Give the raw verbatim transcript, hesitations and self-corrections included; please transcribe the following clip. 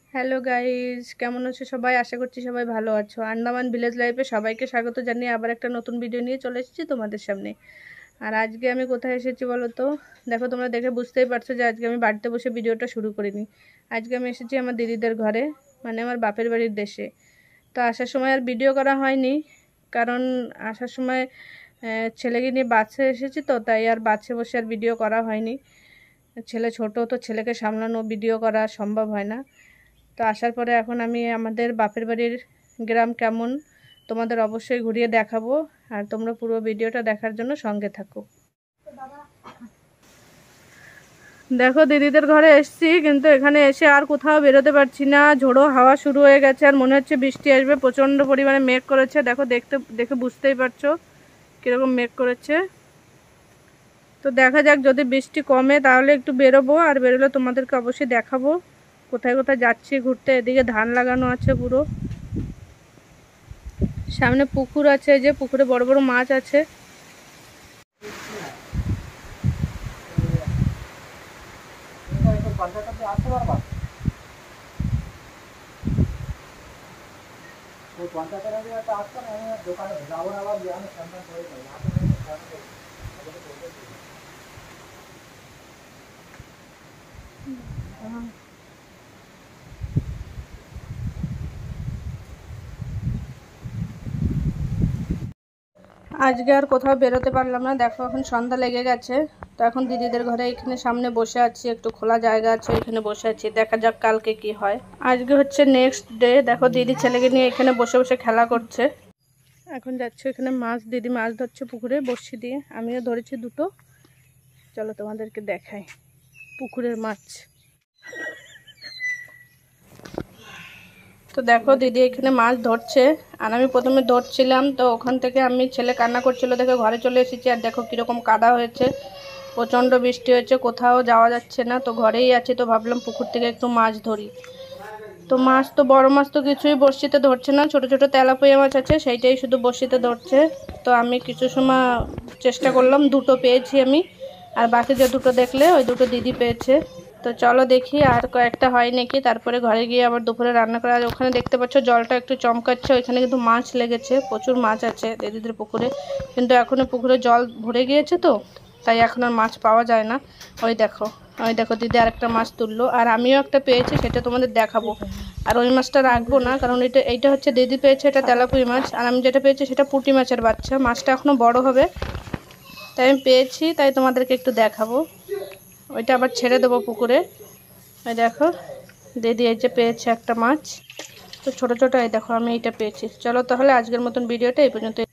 Hello guys, কেমন আছো সবাই? আশা করছি সবাই ভালো আছো। আন্দামান ভিলেজ লাইফে সবাইকে স্বাগত জানিয়ে আবার একটা নতুন ভিডিও নিয়ে চলে এসেছি তোমাদের সামনে। আর আজকে আমি কোথায় এসেছি বলো তো? দেখো, তোমরা দেখে বুঝতেই পারছো যে আজকে আমি বাড়িতে বসে ভিডিওটা শুরু করিনি। আজকে আমি এসেছি আমার দিদিদের ঘরে, মানে আমার বাপের বাড়ির দেশে। তো আসার সময় আর ভিডিও করা হয়নি, কারণ আসার সময় ছেলেকে নিয়ে বাসে এসেছি, তো তাই আর বাসে বসে আর ভিডিও করা হয়নি। ছেলে ছোট, তো ছেলেকে সামলানো ভিডিও করা সম্ভব হয় না। তো আসার পরে এখন আমি আমাদের বাপের বাড়ির গ্রাম কেমন তোমাদের অবশ্যই ঘুরিয়ে দেখাবো, আর তোমরা পুরো ভিডিওটা দেখার জন্য সঙ্গে থাকো। দেখো, দিদিদের ঘরে এসেছি, কিন্তু এখানে এসে আর কোথাও বেরোতে পারছি না। ঝোড়ো হাওয়া শুরু হয়ে গেছে, আর মনে হচ্ছে বৃষ্টি আসবে। প্রচণ্ড পরিমাণে মেঘ করেছে, দেখো, দেখতে দেখে বুঝতেই পারছো কীরকম মেঘ করেছে। তো দেখা যাক, যদি বৃষ্টি কমে তাহলে একটু বেরোবো, আর বেরোলে তোমাদেরকে অবশ্যই দেখাবো কোথায় কোথায় যাচ্ছি ঘুরতে। এদিকে ধান লাগানো আছে পুরো, সামনে পুকুর আছে, যে পুকুরে বড় বড় মাছ আছে। আজকে আর কোথাও বেরোতে পারলাম না। দেখো, এখন সন্ধ্যা লেগে গেছে। তো এখন দিদিদের ঘরে এখানে সামনে বসে আছি, একটু খোলা জায়গা আছে, এখানে বসে আছি। দেখা যাক কালকে কি হয়। আজকে হচ্ছে নেক্সট ডে। দেখো, দিদি ছেলেকে নিয়ে এখানে বসে বসে খেলা করছে। এখন যাচ্ছে এখানে মাছ, দিদি মাছ ধরছে পুকুরে বড়শি দিয়ে। আমিও ধরেছি দুটো, চলো তোমাদেরকে দেখাই পুকুরের মাছ। তো দেখো, দিদি এখানে মাছ ধরছে, আর আমি প্রথমে ধরছিলাম, তো ওখান থেকে আমি ছেলে কান্না করছিল দেখে ঘরে চলে এসেছি। আর দেখো কীরকম কাদা হয়েছে, প্রচণ্ড বৃষ্টি হয়েছে, কোথাও যাওয়া যাচ্ছে না। তো ঘরেই আছি, তো ভাবলাম পুকুর থেকে একটু মাছ ধরি। তো মাছ তো বড় মাছ তো কিছুই বড়শিতে ধরছে না, ছোট ছোট তেলাপিয়া মাছ আছে, সেইটাই শুধু বড়শিতে ধরছে। তো আমি কিছু সময় চেষ্টা করলাম, দুটো পেয়েছি আমি, আর বাকি যে দুটো দেখলে ওই দুটো দিদি পেয়েছে। তো চলো দেখি আর কয়েকটা হয় নাকি, তারপরে ঘরে গিয়ে আবার দুপুরে রান্না করা। আর ওখানে দেখতে পাচ্ছ জলটা একটু চমকাচ্ছে, ওইখানে কিন্তু মাছ লেগেছে, প্রচুর মাছ আছে দিদিদের পুকুরে। কিন্তু এখনও পুকুরে জল ভরে গিয়েছে, তো তাই এখন আর মাছ পাওয়া যায় না। ওই দেখো, ওই দেখো দিদি আরেকটা মাছ তুললো, আর আমিও একটা পেয়েছি, সেটা তোমাদের দেখাবো। আর ওই মাছটা রাখবো না, কারণ এটা এইটা হচ্ছে দিদি পেয়েছে, এটা তেলাপুই মাছ। আর আমি যেটা পেয়েছি সেটা পুঁটি মাছের বাচ্চা। মাছটা এখনও বড় হবে, তাই আমি পেয়েছি, তাই তোমাদেরকে একটু দেখাবো। ওইটা আবার ছেড়ে দেবো পুকুরে। এই দেখো, দিদি এই যে পেয়েছে একটা মাছ, তো ছোটো ছোটো। এই দেখো, আমি এইটা পেয়েছি। চলো তাহলে আজকের মতন ভিডিওটা এই পর্যন্ত।